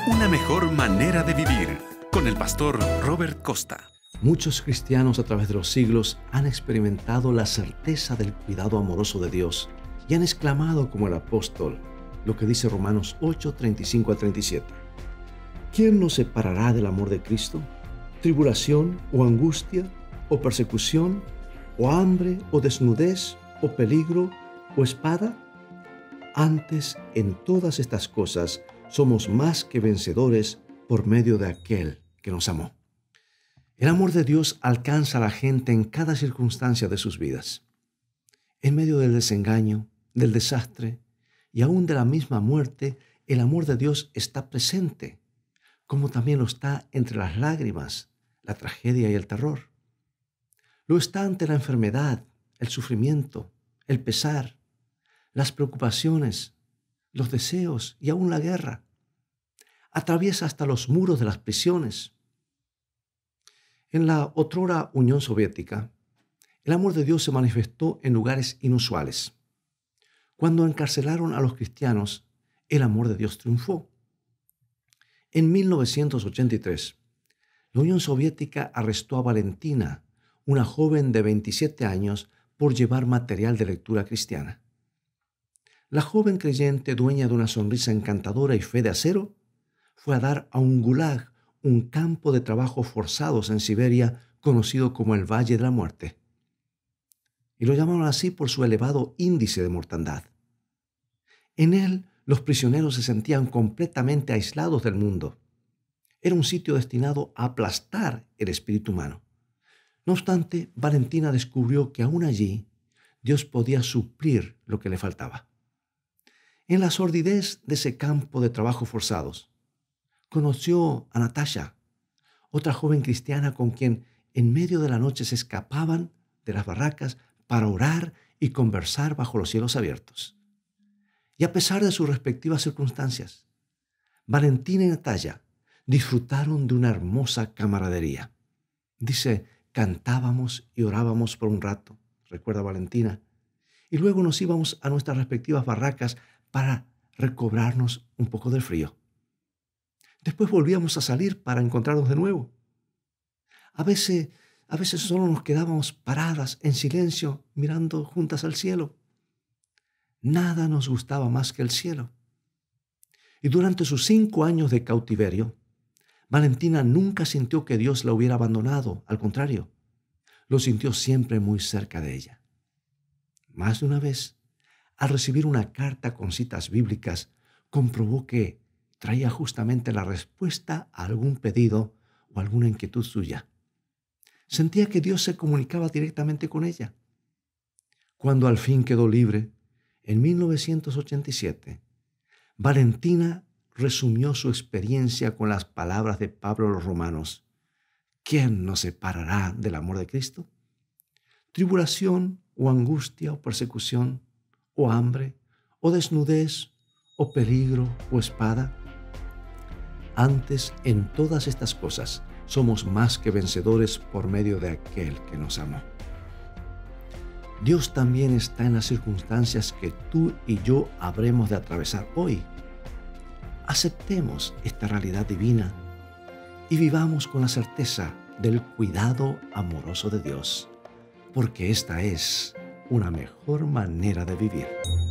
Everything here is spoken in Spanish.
Una mejor manera de vivir, con el pastor Robert Costa. Muchos cristianos a través de los siglos han experimentado la certeza del cuidado amoroso de Dios y han exclamado como el apóstol lo que dice Romanos 8, 35 a 37. ¿Quién nos separará del amor de Cristo? ¿Tribulación o angustia o persecución o hambre o desnudez o peligro o espada? Antes, en todas estas cosas, somos más que vencedores por medio de aquel que nos amó. El amor de Dios alcanza a la gente en cada circunstancia de sus vidas. En medio del desengaño, del desastre y aún de la misma muerte, el amor de Dios está presente, como también lo está entre las lágrimas, la tragedia y el terror. Lo está ante la enfermedad, el sufrimiento, el pesar, las preocupaciones, los deseos y aún la guerra. Atraviesa hasta los muros de las prisiones. En la otrora Unión Soviética, el amor de Dios se manifestó en lugares inusuales. Cuando encarcelaron a los cristianos, el amor de Dios triunfó. En 1983, la Unión Soviética arrestó a Valentina, una joven de 27 años, por llevar material de lectura cristiana. La joven creyente, dueña de una sonrisa encantadora y fe de acero, fue a dar a un gulag, un campo de trabajo forzados en Siberia, conocido como el Valle de la Muerte. Y lo llamaron así por su elevado índice de mortandad. En él, los prisioneros se sentían completamente aislados del mundo. Era un sitio destinado a aplastar el espíritu humano. No obstante, Valentina descubrió que aún allí Dios podía suplir lo que le faltaba. En la sordidez de ese campo de trabajo forzados, conoció a Natasha, otra joven cristiana con quien en medio de la noche se escapaban de las barracas para orar y conversar bajo los cielos abiertos. Y a pesar de sus respectivas circunstancias, Valentina y Natasha disfrutaron de una hermosa camaradería. Dice, cantábamos y orábamos por un rato, recuerda Valentina, y luego nos íbamos a nuestras respectivas barracas para recobrarnos un poco del frío. Después volvíamos a salir para encontrarnos de nuevo. A veces solo nos quedábamos paradas en silencio mirando juntas al cielo. Nada nos gustaba más que el cielo. Y durante sus 5 años de cautiverio, Valentina nunca sintió que Dios la hubiera abandonado. Al contrario, lo sintió siempre muy cerca de ella. Más de una vez, al recibir una carta con citas bíblicas, comprobó que traía justamente la respuesta a algún pedido o alguna inquietud suya. Sentía que Dios se comunicaba directamente con ella. Cuando al fin quedó libre, en 1987, Valentina resumió su experiencia con las palabras de Pablo a los romanos. ¿Quién nos separará del amor de Cristo? ¿Tribulación o angustia o persecución o hambre o desnudez o peligro o espada? Antes, en todas estas cosas, somos más que vencedores por medio de aquel que nos amó. Dios también está en las circunstancias que tú y yo habremos de atravesar hoy. Aceptemos esta realidad divina y vivamos con la certeza del cuidado amoroso de Dios, porque esta es una mejor manera de vivir.